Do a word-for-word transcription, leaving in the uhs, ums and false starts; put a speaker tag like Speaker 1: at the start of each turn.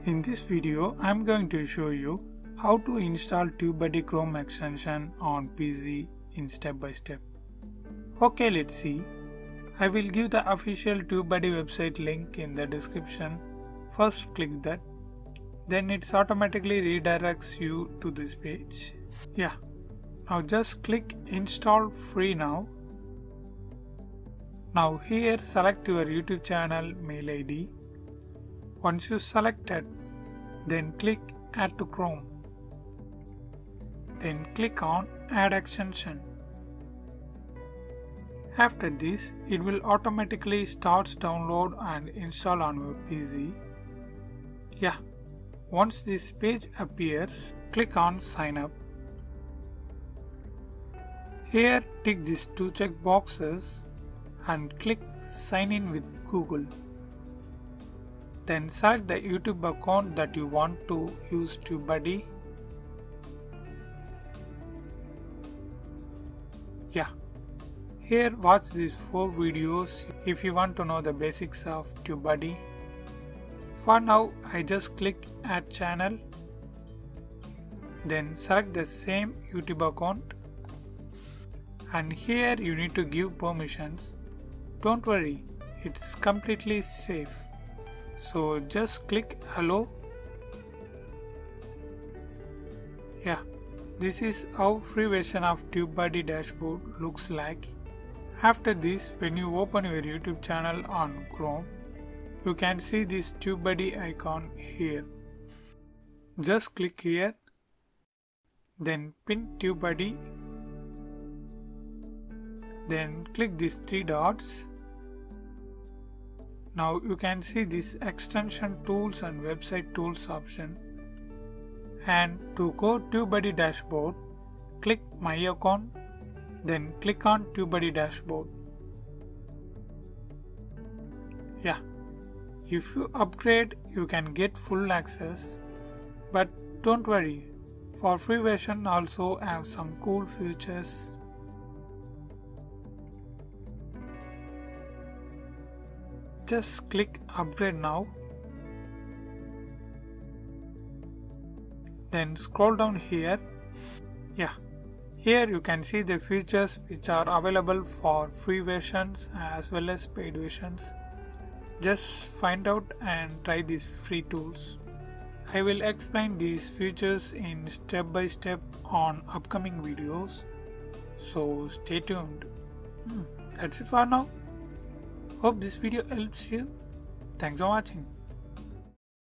Speaker 1: In this video, I am going to show you how to install TubeBuddy Chrome extension on P C in step by step. Okay, let's see. I will give the official TubeBuddy website link in the description. First click that. Then it automatically redirects you to this page. Yeah. Now just click install free now. Now here select your YouTube channel mail I D. Once you select it, then click add to Chrome. Then click on add extension. After this, it will automatically start download and install on your P C. Yeah. Once this page appears, click on sign up. Here tick these two check boxes and click sign in with Google. Then select the YouTube account that you want to use TubeBuddy. Yeah. Here watch these four videos if you want to know the basics of TubeBuddy. For now, I just click add channel. Then select the same YouTube account. And here you need to give permissions. Don't worry, it's completely safe. So just click hello. Yeah, this is how free version of TubeBuddy dashboard looks like. After this, when you open your YouTube channel on Chrome, you can see this TubeBuddy icon here. Just click here, then pin TubeBuddy, then click these three dots. Now you can see this extension tools and website tools option. And to go TubeBuddy dashboard, click my account, then click on TubeBuddy dashboard. Yeah. If you upgrade, you can get full access, but don't worry, for free version also have some cool features. Just click upgrade now. Then scroll down here. Yeah, here you can see the features which are available for free versions as well as paid versions. Just find out and try these free tools. I will explain these features in step by step on upcoming videos. So stay tuned. Hmm, that's it for now. Hope this video helps you. Thanks for watching.